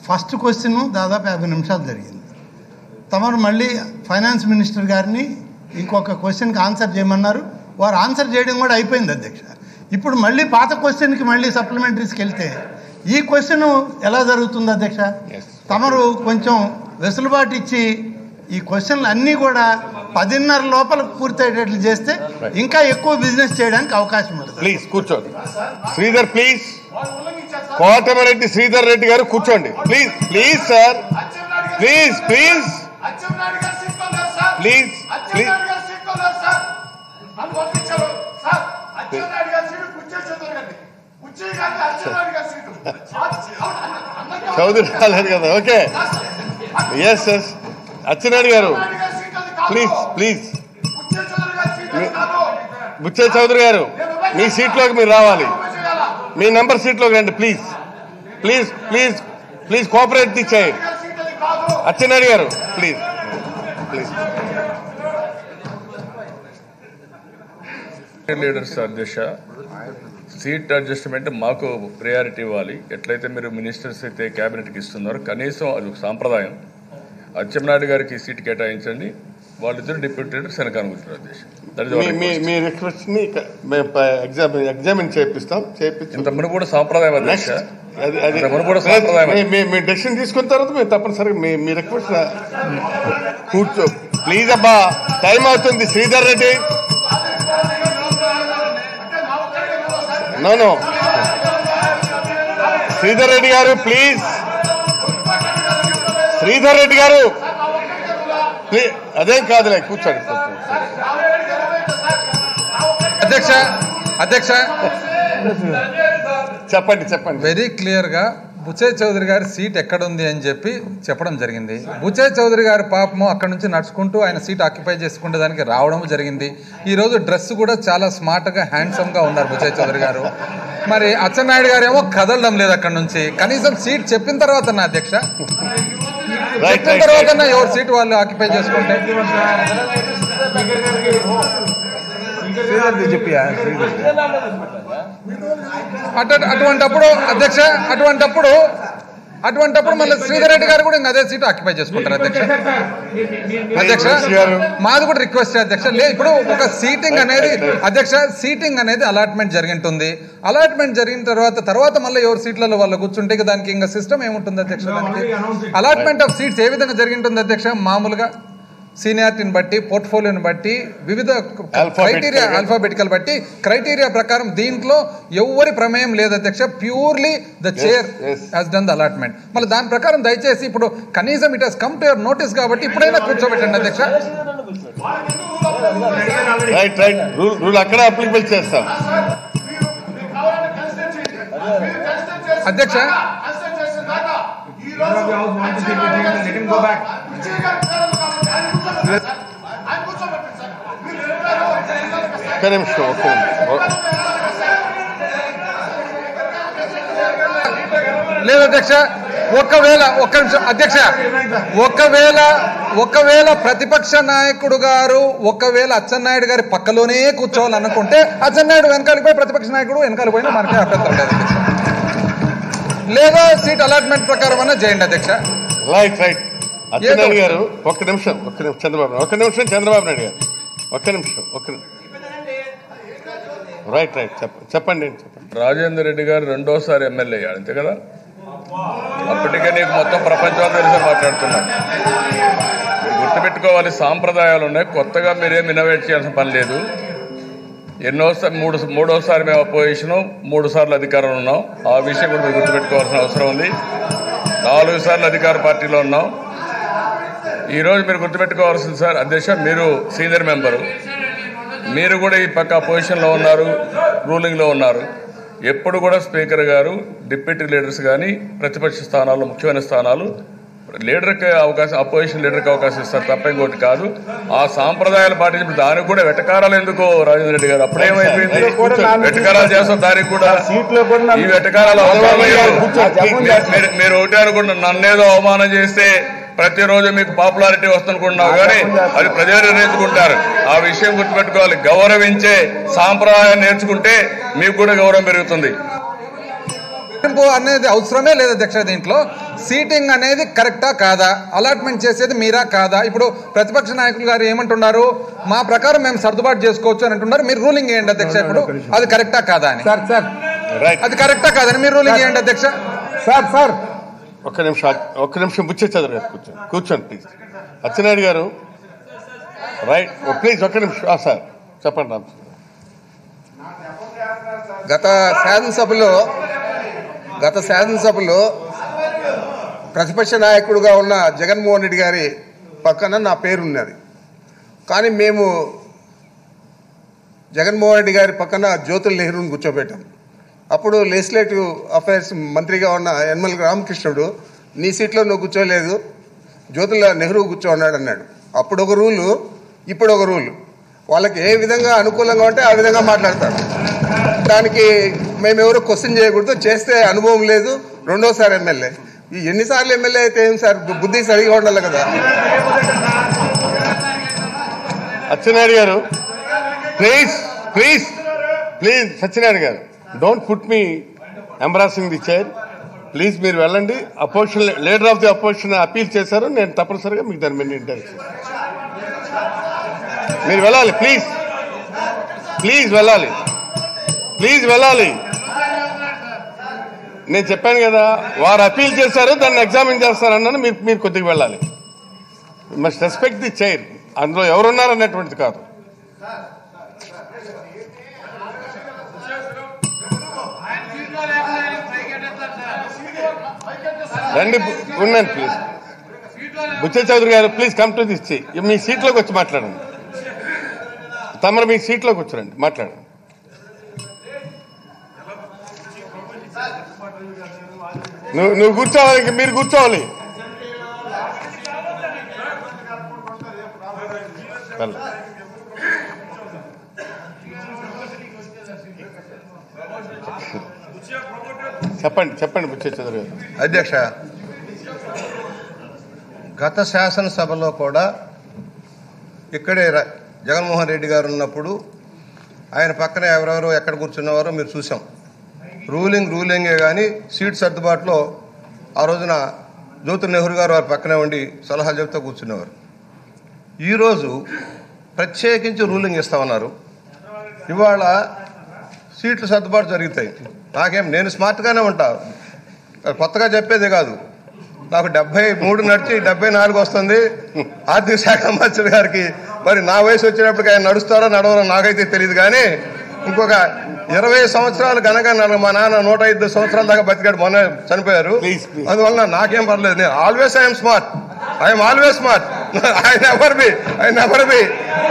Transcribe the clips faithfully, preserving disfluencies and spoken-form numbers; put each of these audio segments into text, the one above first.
First question దాదాపు యాభై నిమిషాలు జరిగింది. తమరు మళ్ళీ ఫైనాన్స్ మినిస్టర్ గారిని ఇంకొక క్వశ్చన్కి ఆన్సర్ చేయమన్నారు. వారు ఆన్సర్ చేయడం కూడా అయిపోయింది అధ్యక్ష. ఇప్పుడు మళ్ళీ పాత క్వశ్చన్కి మళ్ళీ సప్లిమెంటరీస్కి వెళ్తే ఈ క్వశ్చన్ ఎలా జరుగుతుంది అధ్యక్ష? తమరు కొంచెం వెసులుబాటు ఇచ్చి ఈ క్వశ్చన్లు అన్నీ కూడా పదిన్నర లోపల పూర్తయ్యేటట్లు చేస్తే ఇంకా ఎక్కువ బిజినెస్ చేయడానికి అవకాశం ఉంటుంది. ప్లీజ్ కూర్చోండి. శ్రీధర్ ప్లీజ్. కోటమిరెడ్డి శ్రీధర్ రెడ్డి గారు కూర్చోండి please. Please sir please please please please Chowdary రాలేదు కదా. Okay yes yes Atchannaidu garu please please. Buchaiah Chowdary గారు మీ సీట్లోకి మీరు రావాలి. మీ నెంబర్ సీట్లోకి రండి please please please please cooperate చేయండి. Atchannaidu garu please please. Leaders అధ్యక్ష, సీట్ అడ్జస్ట్మెంట్ మాకు ప్రయారిటీ ఇవ్వాలి. ఎట్లయితే మీరు మినిస్టర్స్ అయితే క్యాబినెట్కి ఇస్తున్నారో కనీసం అది ఒక సాంప్రదాయం. అచ్చెన్నాయుడు గారికి సీట్ కేటాయించండి, వాళ్ళిద్దరు డిప్యూటీ లీడర్స్ వెనకాల కూర్చున్నారు అధ్యక్ష. మీ రిక్వెస్ట్ ని ఎగ్జామిన్ చేపిస్తాం. ఇంతకుముందు కూడా సాంప్రదాయం అధ్యక్ష. కూడా సాంప్రదాయం. మీ డెసిషన్ తీసుకున్న తర్వాత మేము తప్పనిసరిగా మీ మీ రిక్వెస్ట్ కూర్చో ప్లీజ్. అబ్బా టైం అవుతుంది. Sridhar Reddy no no Sridhar Reddy garu please. Sridhar Reddy garu please. అదేం కాదులే కూర్చోండి. అధ్యక్ష అధ్యక్ష చెప్పండి చెప్పండి. వెరీ క్లియర్ గా బుచ్చయ్య చౌదరి గారి సీట్ ఎక్కడుంది అని చెప్పి చెప్పడం జరిగింది. బుచ్చయ్య చౌదరి గారి పాపము అక్కడ నుంచి నడుచుకుంటూ ఆయన సీట్ ఆక్యుపై చేసుకునే దానికి రావడం జరిగింది. ఈ రోజు డ్రెస్ కూడా చాలా స్మార్ట్ గా హ్యాండ్సమ్ గా ఉన్నారు బుచ్చయ్య చౌదరి గారు. మరి అచ్చెన్నాయుడు గారు ఏమో కదలడం లేదు అక్కడ నుంచి. కనీసం సీట్ చెప్పిన తర్వాత నా అధ్యక్ష చెప్పిన తర్వాత ఎవరు సీట్ వాళ్ళు ఆక్యుపై చేసుకుంటే అటువంటప్పుడు అధ్యక్ష అటువంటప్పుడు అటువంటప్పుడు మళ్ళీ శ్రీధర్ రెడ్డి గారు కూడా ఇంకా అదే సీట్ ఆక్యుపై చేసుకుంటారు అధ్యక్ష. అధ్యక్ష మాది కూడా రిక్వెస్ట్ అధ్యక్ష. లేదు ఇప్పుడు ఒక సీటింగ్ అనేది అధ్యక్ష సీటింగ్ అనేది అలాట్మెంట్ జరిగింటుంది. అలాట్మెంట్ జరిగిన తర్వాత తర్వాత మళ్ళీ ఎవరు సీట్లలో వాళ్ళు కూర్చుంటే దానికి ఇంకా సిస్టమ్ ఏముంటుంది అధ్యక్ష? దానికి అలాట్మెంట్ ఆఫ్ సీట్స్ ఏ విధంగా జరిగింటుంది అధ్యక్ష? మామూలుగా సీనియారిటీని బట్టి, పోర్ట్ఫోలియోని బట్టి, వివిధ క్రైటీరియా ఆల్ఫాబెటికల్ బట్టి క్రైటీరియా ప్రకారం దీంట్లో ఎవరి ప్రమేయం లేదు అధ్యక్ష. Purely the chair has done the allotment. మళ్ళీ దాని ప్రకారం దయచేసి ఇప్పుడు కనీసం it has come to your notice కాబట్టి ఇప్పుడైనా కూర్చోబెట్టండి అధ్యక్ష. రైట్ రైట్ రూల్ అక్కడ అప్లికబుల్ చేస్తాం అధ్యక్ష. ఒక్క నిమిషం ఒక్క లేదు అధ్యక్ష. ఒకవేళ ఒక్క నిమిషం అధ్యక్ష. ఒకవేళ ఒకవేళ ప్రతిపక్ష నాయకుడు గారు ఒకవేళ అచ్చెన్నాయుడు గారి పక్కలోనే కూర్చోవాలనుకుంటే అచ్చెన్నాయుడు వెనకాలికి పోయి ప్రతిపక్ష నాయకుడు వెనకాల పోయినా మనకే అభ్యంతరం లేదు అధ్యక్ష. లేదా సీట్ అలాట్మెంట్ ప్రకారం అన్నా చేయండి అధ్యక్ష. రైట్ రైట్ అచ్చెన్నాయుడు గారు ఒక్క నిమిషం ఒక్క నిమిషం చంద్రబాబు ఒక్క నిమిషం చంద్రబాబు నాయుడు గారు ఒక్క నిమిషం ఒక్క నిమిషం రైట్ రైట్ చెప్పండి చెప్పండి చెప్పండి. రాజేందర్ రెడ్డి గారు రెండోసారి ఎమ్మెల్యే అయ్యాడు అంతే కదా? అప్పటికే నీకు మొత్తం ప్రపంచం తెలిసి మాట్లాడుతున్నాను. గుర్తుపెట్టుకోవాలి, సాంప్రదాయాలు ఉన్నాయి. కొత్తగా మీరేం ఇన్నోవేట్ చేయాల్సిన పని లేదు. ఎన్నోసారి మూడు మూడోసారి మేము అపోజిషన్, మూడు సార్లు అధికారంలో ఉన్నాం. ఆ విషయం కూడా మీరు గుర్తుపెట్టుకోవాల్సిన అవసరం ఉంది. నాలుగు సార్లు అధికార పార్టీలో ఉన్నాం. ఈరోజు మీరు గుర్తుపెట్టుకోవాల్సింది సార్ అధ్యక్ష, మీరు సీనియర్ మెంబరు, మీరు కూడా ఈ పక్క అపోజిషన్లో ఉన్నారు, రూలింగ్లో ఉన్నారు. ఎప్పుడు కూడా స్పీకర్ గారు డిప్యూటీ లీడర్స్ కానీ ప్రతిపక్ష స్థానాలు, ముఖ్యమైన స్థానాలు లీడర్కి అవకాశం, అపోజిషన్ లీడర్కి అవకాశం ఇస్తారు తప్ప ఇంకోటి కాదు. ఆ సాంప్రదాయాలు పాటించి దానికి కూడా వెటకారాలు ఎందుకు రాజేంద్ర రెడ్డి గారు? అప్పుడేమైపోయింది? వెటకారాలు చేస్తాం దానికి కూడా. ఈ వెటకారాలు మీరు ఒకటే అనుకుంటున్నారు, నన్నేదో అవమానం చేస్తే ప్రతిరోజు మీకు పాపులారిటీ వస్తుందనుకుంటున్నావు కానీ అది ప్రజలు నిర్ణయించుకుంటారు. ఆ విషయం గుర్తుపెట్టుకోవాలి. గౌరవించే సాంప్రదాయాన్ని నేర్చుకుంటే మీకు కూడా గౌరవం పెరుగుతుంది. అనేది అవసరమే లేదు అధ్యక్ష. దీంట్లో సీటింగ్ అనేది కరెక్టా కాదా, అలాట్మెంట్ చేసేది మీరా కాదా? ఇప్పుడు ప్రతిపక్ష నాయకులు గారు ఏమంటున్నారు, మా ప్రకారం మేము సర్దుబాటు చేసుకోవచ్చు అని అంటున్నారు. మీరు రూలింగ్ చేయండి అధ్యక్ష. ఇప్పుడు అది కరెక్టా కాదా అని, అది కరెక్టా కాదని మీరు రూలింగ్ చేయండి అధ్యక్ష. సార్ సార్ ఒక్క నిమిషం ఒక్క నిమిషం బుచ్చే చదువు గారు కూర్చోండి కూర్చోండి ప్లీజ్. అచ్చెన్నాయుడు గారు రైట్ ప్లీజ్ ఒక్క నిమిషం. సార్ చెప్పండి రామ్. గత శాసనసభలో గత శాసనసభలో ప్రతిపక్ష నాయకుడుగా ఉన్న జగన్మోహన్ రెడ్డి గారి పక్కన నా పేరున్నది. కానీ మేము జగన్మోహన్ రెడ్డి గారి పక్కన జ్యోతుల్ నెహ్రూని కూర్చోబెట్టాం. అప్పుడు లెజిస్లేటివ్ అఫైర్స్ మంత్రిగా ఉన్న యనమల రామకృష్ణుడు, నీ సీట్లో నువ్వు కూర్చోలేదు, జ్యోతుల్ నెహ్రూ కూర్చో అన్నాడు అన్నాడు. అప్పుడు ఒక రూలు, ఇప్పుడు ఒక రూలు. వాళ్ళకి ఏ విధంగా అనుకూలంగా ఉంటే ఆ విధంగా మాట్లాడతారు. దానికి మేమెవరూ క్వశ్చన్ చేయకూడదు. చేస్తే అనుభవం లేదు, రెండోసారి ఎమ్మెల్యే. ఈ ఎన్నిసార్లు ఎమ్మెల్యే అయితే ఏం సార్, బుద్ధి సరిగా ఉండాలి కదా. Atchannaidu garu please please please Satyanarayana garu don't put me embarrassing the chair please. మీరు వెళ్ళండి. Opposition leader of the opposition appeal చేశారు, నేను తప్పనిసరిగా మీకు దాని మీద ఇంటెన్షన్. మీరు వెళ్ళాలి ప్లీజ్ ప్లీజ్ వెళ్ళాలి ప్లీజ్ వెళ్ళాలి. నేను చెప్పాను కదా, వారు అపీల్ చేశారు, దాన్ని ఎగ్జామిన్ చేస్తారన్నాను. మీరు మీరు కొద్దిగా వెళ్ళాలి. Must respect the chair. అందులో ఎవరున్నారన్నటువంటిది కాదు. రండి ఉన్నాను please. Buchaiah Chowdary garu please come to this chair. మీ సీట్లోకి వచ్చి మాట్లాడండి. తమరు మీ సీట్లోకి వచ్చారండి, మాట్లాడండి. నువ్వు నువ్వు కూర్చోవాలి, మీరు కూర్చోవాలి. చెప్పండి చెప్పండి బుచ్చే చౌదరి గారు. అధ్యక్ష, గత శాసనసభలో కూడా ఇక్కడే జగన్మోహన్ రెడ్డి గారు ఉన్నప్పుడు ఆయన పక్కన ఎవరెవరో ఎక్కడ కూర్చున్నవారో మీరు చూసాం. రూలింగ్ రూలింగే కానీ సీట్ సర్దుబాటులో ఆ రోజున జ్యోతుల్ నెహ్రూ గారు వారి పక్కనే ఉండి సలహాలు చెప్తూ కూర్చునేవారు. ఈరోజు ప్రత్యేకించి రూలింగ్ ఇస్తామన్నారు. ఇవాళ సీట్లు సర్దుబాటు జరుగుతాయి. నాకేం, నేను స్మార్ట్గానే ఉంటా, కొత్తగా చెప్పేది కాదు. నాకు డెబ్బై మూడు నడిచి డెబ్బై నాలుగు వస్తుంది. ఆర్థిక శాఖ మంత్రి గారికి మరి నా వయసు వచ్చినప్పటికీ ఆయన నడుస్తారో నడవరో నాకైతే తెలియదు. కానీ ఇంకొక ఇరవై సంవత్సరాలు కనుక మా నాన్న నూట ఐదు సంవత్సరాల దాకా బతికాడు, మొన్న చనిపోయారు. అందువల్ల నాకేం పర్లేదు. నేను always I'm smart, I'm always smart. I never be I never be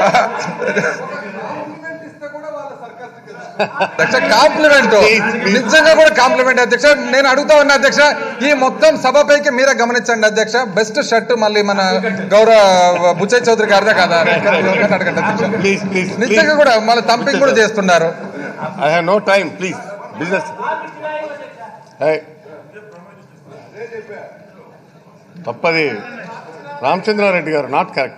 అధ్యక్ష కాంప్లిమెంట్, నిజంగా కూడా కాంప్లిమెంట్ అధ్యక్ష. నేను అడుగుతా ఉన్నా అధ్యక్ష, ఈ మొత్తం సభపైకి మీరే గమనించండి అధ్యక్ష. బెస్ట్ షర్ట్ మళ్ళీ మన గౌరవ బుచ్చే చౌదరి గారిదే కదా, అడగండి అధ్యక్ష. నిజంగా కూడా మళ్ళీ తంపింగ్ కూడా చేస్తున్నారు. I have no time please. Business తప్పది. రామచంద్రారెడ్డి గారు నాట్ కరెక్ట్.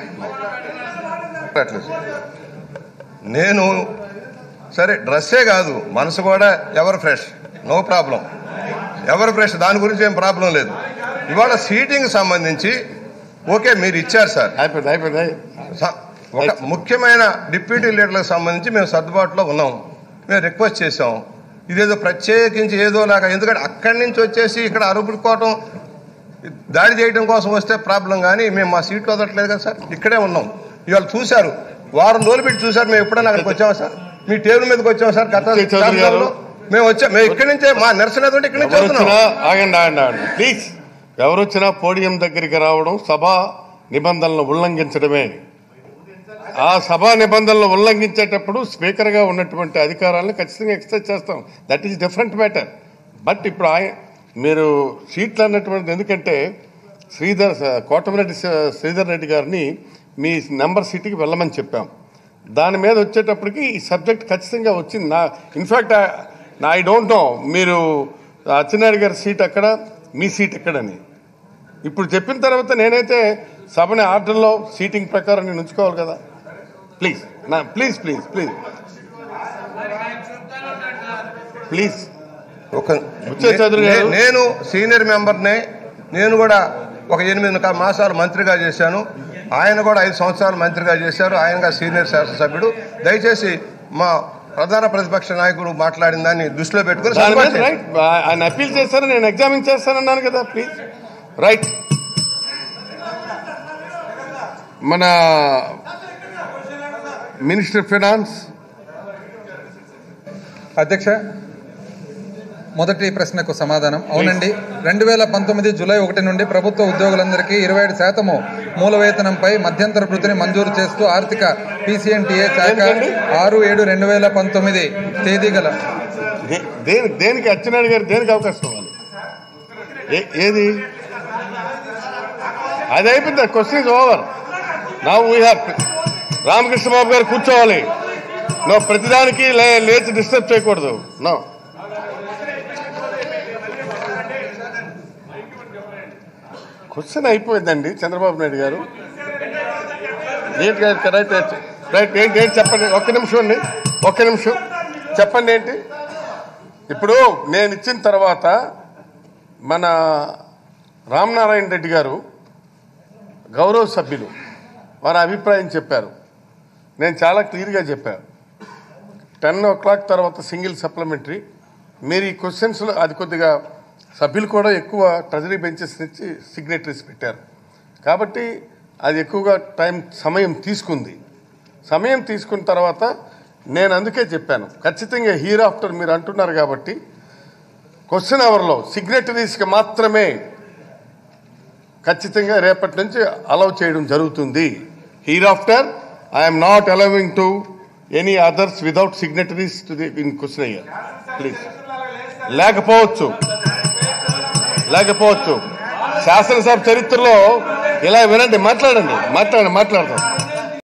అది నేను సరే డ్రెస్సే కాదు, మనసు కూడా ఎవరు ఫ్రెష్, నో ప్రాబ్లం. ఎవరు ఫ్రెష్, దాని గురించి ఏం ప్రాబ్లం లేదు. ఇవాళ సీటింగ్ సంబంధించి ఓకే మీరు ఇచ్చారు సార్, అయిపోయింది అయిపోయింది. ఒక ముఖ్యమైన డిప్యూటీ లీడర్లకు సంబంధించి మేము సర్దుబాటులో ఉన్నాం. మేము రిక్వెస్ట్ చేసాం. ఇదేదో ప్రత్యేకించి ఏదో లాగా, ఎందుకంటే అక్కడి నుంచి వచ్చేసి ఇక్కడ అరుపుకోవటం, దాడి చేయడం కోసం వస్తే ప్రాబ్లం. కానీ మేము మా సీట్లు వదలట్లేదు కదా సార్, ఇక్కడే ఉన్నాం. ఇవాళ చూశారు, వారం రోజులు పెట్టి చూశారు. మేము ఎప్పుడైనా అక్కడికి వచ్చామా సార్? మీ టేబుల్ మీదకి వచ్చాం సార్. గత మేము వచ్చాం, మేము ఇక్కడి నుంచే మా నిరసన ఇక్కడి నుంచి వస్తున్నాం. ఆగండి ఆగండి ఆగండి ప్లీజ్. ఎవరొచ్చినా పోడియం దగ్గరికి రావడం సభా నిబంధనలను ఉల్లంఘించడమే. ఆ సభా నిబంధనలు ఉల్లంఘించేటప్పుడు స్పీకర్గా ఉన్నటువంటి అధికారాలను ఖచ్చితంగా ఎక్సర్సైజ్ చేస్తాం. That is different matter. But ఇప్పుడు ఆయ మీరు సీట్లు అన్నటువంటిది, ఎందుకంటే శ్రీధర్ కోటమిరెడ్డి శ్రీధర్ రెడ్డి గారిని మీ నెంబర్ సీటుకి వెళ్ళమని చెప్పాం. దాని మీద వచ్చేటప్పటికి ఈ సబ్జెక్ట్ ఖచ్చితంగా వచ్చింది. నా ఇన్ఫ్యాక్ట్ ఐ డోంట్ నో మీరు అచ్చెన్నాయుడు గారి సీట్ ఎక్కడ, మీ సీట్ ఎక్కడని ఇప్పుడు చెప్పిన తర్వాత నేనైతే సభని ఆర్డర్లో సీటింగ్ ప్రకారం నేను ఉంచుకోవాలి కదా. ప్లీజ్ నా ప్లీజ్ ప్లీజ్ ప్లీజ్ ప్లీజ్ ఒక నేను సీనియర్ మెంబర్నే, నేను కూడా ఒక ఎనిమిది మాసాలు మంత్రిగా చేశాను. ఆయన కూడా ఐదు సంవత్సరాలు మంత్రిగా చేశారు. ఆయన సీనియర్ శాసనసభ్యుడు. దయచేసి మా ప్రధాన ప్రతిపక్ష నాయకుడు మాట్లాడిన దాన్ని దృష్టిలో పెట్టుకుని ఆయన అప్పీల్ చేశారు, నేను ఎగ్జామిన్ చేస్తానన్నాను కదా. Please right. మన మినిస్టర్ ఫైనాన్స్. అధ్యక్ష, మొదటి ప్రశ్నకు సమాధానం అవునండి. రెండు వేల పంతొమ్మిది జూలై ఒకటి నుండి ప్రభుత్వ ఉద్యోగులందరికీ ఇరవై ఏడు శాతము మూల వేతనంపై మధ్యంతర వృత్తిని మంజూరు చేస్తూ ఆర్థిక పీసీఎన్టీఏ శాఖ ఆరు ఏడు రెండు వేల పంతొమ్మిది తేదీ గల దేనికి అచ్చెన్నాయుడు గారు దేనికి అవకాశం ఇవ్వాలి? ఏది అది అయిపోయింది. Question is over. నా వీ హ్యావ్ రామకృష్ణ బాబు గారు కూర్చోవాలి. నో ప్రతిదానికి లేచి డిస్టర్బ్ చేయకూడదు. నో క్వశ్చన్ అయిపోయిందండి. చంద్రబాబు నాయుడు గారు రైట్ రైట్ రైట్ ఏంటి ఏంటి చెప్పండి. ఒక్క నిమిషం అండి, ఒక్క నిమిషం చెప్పండి ఏంటి. ఇప్పుడు నేను ఇచ్చిన తర్వాత మన రామనారాయణ రెడ్డి గారు గౌరవ సభ్యులు వారి అభిప్రాయం చెప్పారు. నేను చాలా క్లియర్గా చెప్పాను. టెన్ ఓ క్లాక్ తర్వాత సింగిల్ సప్లిమెంటరీ. మీరు ఈ క్వశ్చన్స్లో అది కొద్దిగా సభ్యులు కూడా ఎక్కువ ట్రెజరీ బెంచెస్ నుంచి సిగ్నేటరీస్ పెట్టారు కాబట్టి అది ఎక్కువగా టైం సమయం తీసుకుంది. సమయం తీసుకున్న తర్వాత నేను అందుకే చెప్పాను ఖచ్చితంగా హీర్ ఆఫ్టర్ మీరు అంటున్నారు కాబట్టి క్వశ్చన్ అవర్లో సిగ్నేటరీస్కి మాత్రమే ఖచ్చితంగా రేపటి నుంచి అలౌ చేయడం జరుగుతుంది. Here after I'm not allowing to any others without signatories to the in question అయ్యారు. ప్లీజ్ లేకపోవచ్చు లేకపోవచ్చు శాసనసభ చరిత్రలో ఇలా వినండి, మాట్లాడండి మాట్లాడండి మాట్లాడతాం